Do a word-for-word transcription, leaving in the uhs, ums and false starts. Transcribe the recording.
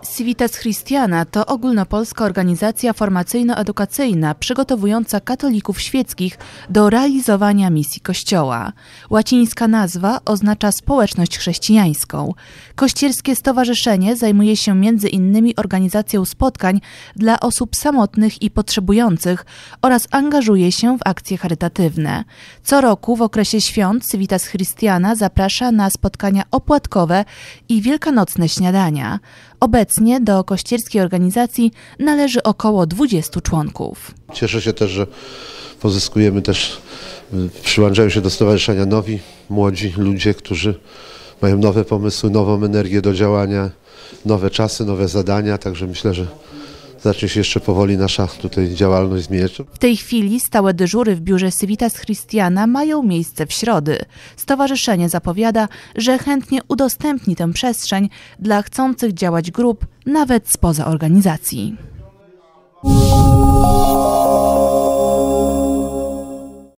Civitas Christiana to ogólnopolska organizacja formacyjno-edukacyjna przygotowująca katolików świeckich do realizowania misji Kościoła. Łacińska nazwa oznacza społeczność chrześcijańską. Kościerskie stowarzyszenie zajmuje się między innymi organizacją spotkań dla osób samotnych i potrzebujących oraz angażuje się w akcje charytatywne. Co roku w okresie świąt Civitas Christiana zaprasza na spotkania opłatkowe i wielkanocne śniadania. Obecnie do kościerskiej organizacji należy około dwudziestu członków. Cieszę się też, że pozyskujemy też, przyłączają się do stowarzyszenia nowi, młodzi ludzie, którzy mają nowe pomysły, nową energię do działania, nowe czasy, nowe zadania, także myślę, że zacznie się jeszcze powoli nasza tutaj działalność zmieniać. W tej chwili stałe dyżury w biurze Civitas Christiana mają miejsce w środy. Stowarzyszenie zapowiada, że chętnie udostępni tę przestrzeń dla chcących działać grup nawet spoza organizacji.